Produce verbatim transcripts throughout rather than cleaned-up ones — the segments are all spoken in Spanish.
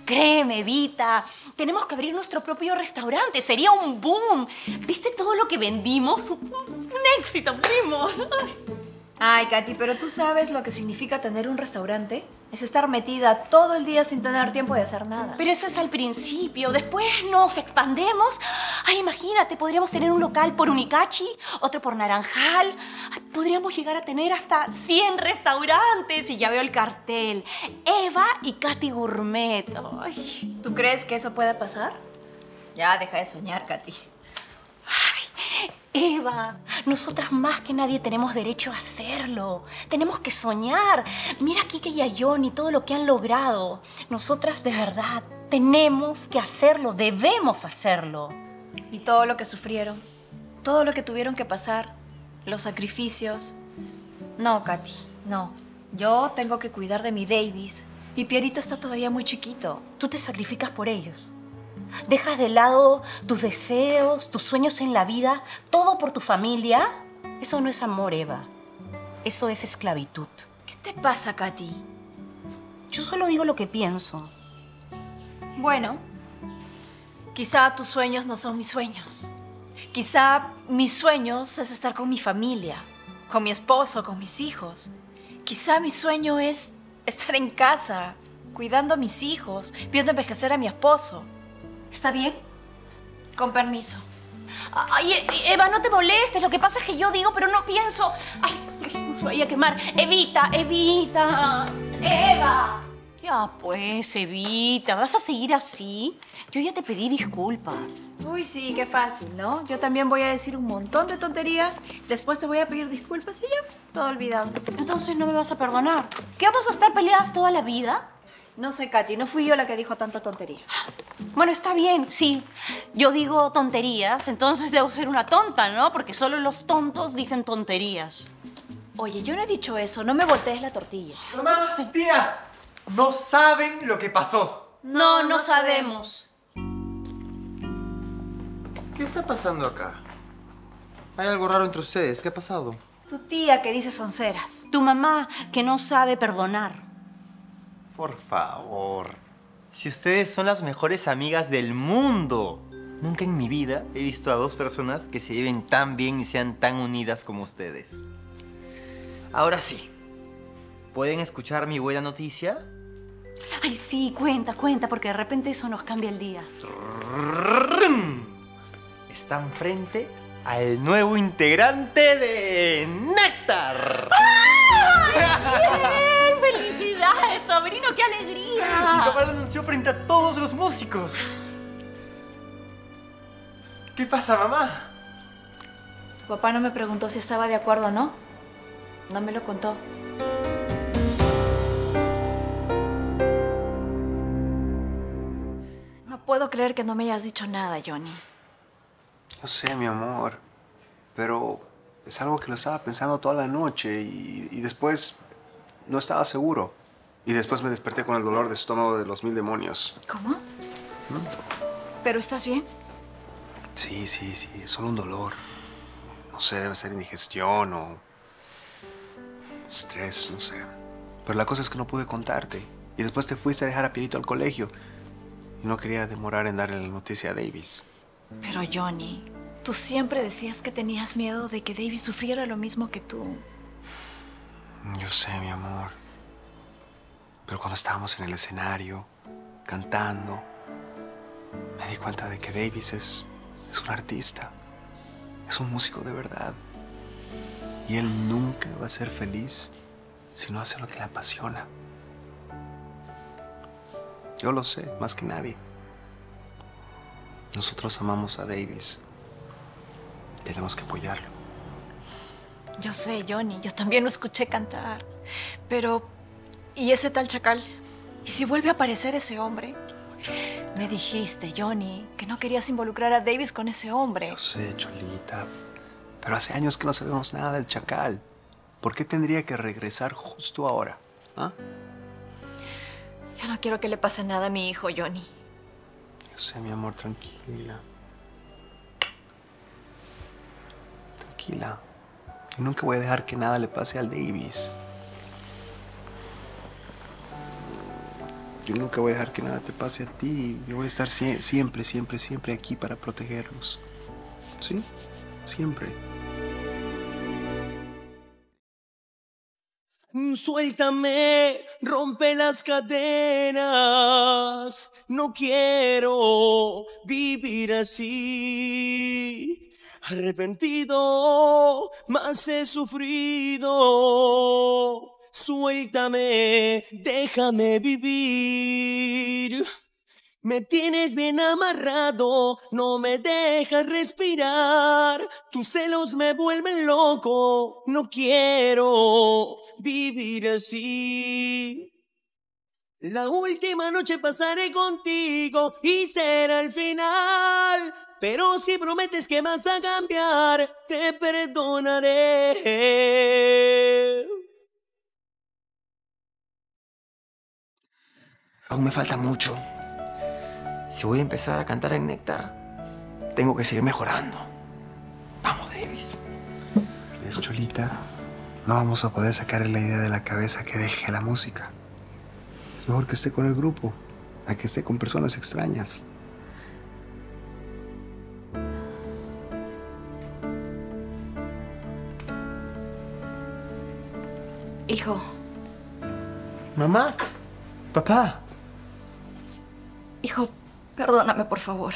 Créeme, Vita, tenemos que abrir nuestro propio restaurante. Sería un boom. ¿Viste todo lo que vendimos? Un, un éxito, primos. Ay, Katy, pero tú sabes lo que significa tener un restaurante. Es estar metida todo el día sin tener tiempo de hacer nada. Pero eso es al principio. Después nos expandemos. Ay, imagínate, podríamos tener un local por Unicachi, otro por Naranjal. Ay, podríamos llegar a tener hasta cien restaurantes. Y ya veo el cartel. Eva y Katy Gourmet. Ay. ¿Tú crees que eso pueda pasar? Ya, deja de soñar, Katy. Ay, Eva, nosotras más que nadie tenemos derecho a hacerlo. Tenemos que soñar. Mira a Kike y a Johnny, todo lo que han logrado. Nosotras, de verdad, tenemos que hacerlo. Debemos hacerlo. Y todo lo que sufrieron, todo lo que tuvieron que pasar, los sacrificios. No, Katy, no. Yo tengo que cuidar de mi Davis. Mi Pierito está todavía muy chiquito. Tú te sacrificas por ellos. Dejas de lado tus deseos, tus sueños en la vida, todo por tu familia. Eso no es amor, Eva. Eso es esclavitud. ¿Qué te pasa, Katy? Yo solo digo lo que pienso. Bueno, quizá tus sueños no son mis sueños. Quizá mis sueños es estar con mi familia, con mi esposo, con mis hijos. Quizá mi sueño es estar en casa, cuidando a mis hijos, viendo envejecer a mi esposo. ¿Está bien? Con permiso. Ay, Eva, no te molestes. Lo que pasa es que yo digo, pero no pienso. Ay, que se me vaya a quemar. Evita, Evita. Eva. Ya pues, Evita, ¿vas a seguir así? Yo ya te pedí disculpas. Uy, sí, qué fácil, ¿no? Yo también voy a decir un montón de tonterías, después te voy a pedir disculpas y ya, todo olvidado. Entonces no me vas a perdonar. ¿Qué, vamos a estar peleadas toda la vida? No sé, Katy, no fui yo la que dijo tanta tontería. Bueno, está bien, sí. Yo digo tonterías, entonces debo ser una tonta, ¿no? Porque solo los tontos dicen tonterías. Oye, yo no he dicho eso, no me voltees la tortilla. Mamá, tía, no saben lo que pasó. No, no, no sabemos. ¿Qué está pasando acá? Hay algo raro entre ustedes. ¿Qué ha pasado? Tu tía que dice sonceras. Tu mamá que no sabe perdonar. Por favor. Si ustedes son las mejores amigas del mundo. Nunca en mi vida he visto a dos personas que se lleven tan bien y sean tan unidas como ustedes. Ahora sí. ¿Pueden escuchar mi buena noticia? Ay, sí, cuenta, cuenta, porque de repente eso nos cambia el día. Están frente al nuevo integrante de Néctar. ¡Ay, bien! ¡Felicidades, sobrino! ¡Qué alegría! Mi papá lo anunció frente a todos los músicos. ¿Qué pasa, mamá? Tu papá no me preguntó si estaba de acuerdo o no. No me lo contó. No puedo creer que no me hayas dicho nada, Johnny. Yo sé, mi amor, pero es algo que lo estaba pensando toda la noche y, y después no estaba seguro. Y después me desperté con el dolor de estómago de los mil demonios. ¿Cómo? ¿Mm? ¿Pero estás bien? Sí, sí, sí, es solo un dolor. No sé, debe ser indigestión o estrés, no sé. Pero la cosa es que no pude contarte. Y después te fuiste a dejar a Pierito al colegio. Y no quería demorar en darle la noticia a Davis. Pero Johnny, tú siempre decías que tenías miedo de que Davis sufriera lo mismo que tú. Yo sé, mi amor. Pero cuando estábamos en el escenario, cantando, me di cuenta de que Davis es, es un artista. Es un músico de verdad. Y él nunca va a ser feliz si no hace lo que le apasiona. Yo lo sé, más que nadie. Nosotros amamos a Davis. Tenemos que apoyarlo. Yo sé, Johnny, yo también lo escuché cantar. Pero, ¿y ese tal Chacal? ¿Y si vuelve a aparecer ese hombre? Me dijiste, Johnny, que no querías involucrar a Davis con ese hombre. Yo sé, Cholita. Pero hace años que no sabemos nada del Chacal. ¿Por qué tendría que regresar justo ahora? ¿Ah? Yo no quiero que le pase nada a mi hijo, Johnny. Yo sé, mi amor, tranquila. Tranquila. Yo nunca voy a dejar que nada le pase al Davis. yo nunca voy a dejar que nada te pase a ti. Yo voy a estar sie- siempre, siempre, siempre aquí para protegerlos. ¿Sí? Siempre. Suéltame, rompe las cadenas. No quiero vivir así. Arrepentido, más he sufrido. Suéltame, déjame vivir. Me tienes bien amarrado, no me dejas respirar. Tus celos me vuelven loco, no quiero vivir así. La última noche pasaré contigo y será el final. Pero si prometes que vas a cambiar, te perdonaré. Aún me falta mucho. Si voy a empezar a cantar en Néctar, tengo que seguir mejorando. Vamos, Davis. ¿Ves, Cholita? No vamos a poder sacarle la idea de la cabeza que deje la música. Es mejor que esté con el grupo, a que esté con personas extrañas. Hijo, Mamá, papá. hijo, perdóname, por favor.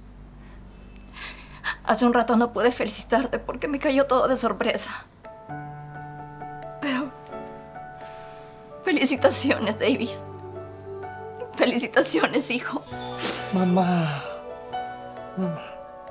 Hace un rato no pude felicitarte porque me cayó todo de sorpresa. Pero... felicitaciones, Davis. Felicitaciones, hijo. Mamá. Mamá.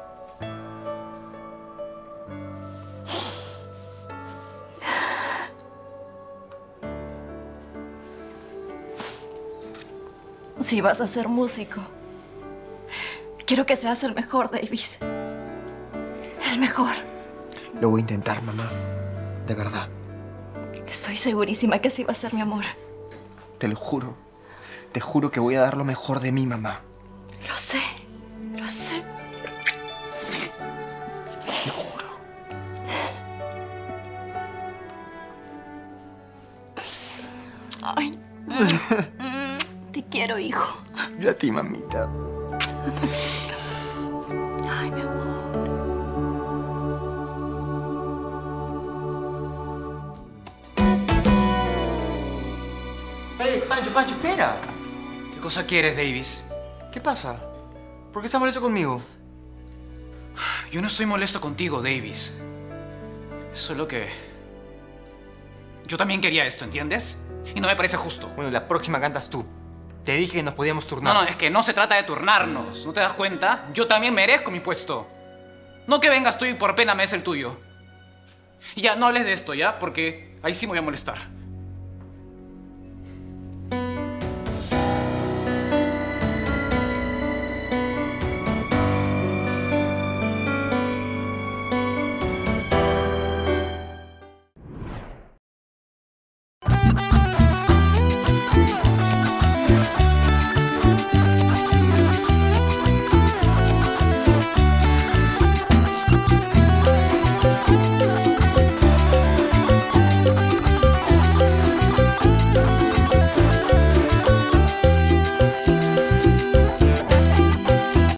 Si vas a ser músico, quiero que seas el mejor, Davis. El mejor. Lo voy a intentar, mamá. De verdad. Estoy segurísima que sí va a ser mi amor. Te lo juro. Te juro que voy a dar lo mejor de mí, mamá. Lo sé, lo sé. Te juro. Ay. Te quiero, hijo. Yo a ti, mamita. Ay, mi amor. Hey, Pancho, Pancho, espera. ¿Qué cosa quieres, Davis? ¿Qué pasa? ¿Por qué estás molesto conmigo? Yo no estoy molesto contigo, Davis. Es solo que... yo también quería esto, ¿entiendes? Y no me parece justo. Bueno, la próxima cantas tú. Te dije que nos podíamos turnar. No, no, es que no se trata de turnarnos. ¿No te das cuenta? Yo también merezco mi puesto. No que vengas tú y por pena me des el tuyo. Y ya, no hables de esto, ¿ya? Porque ahí sí me voy a molestar.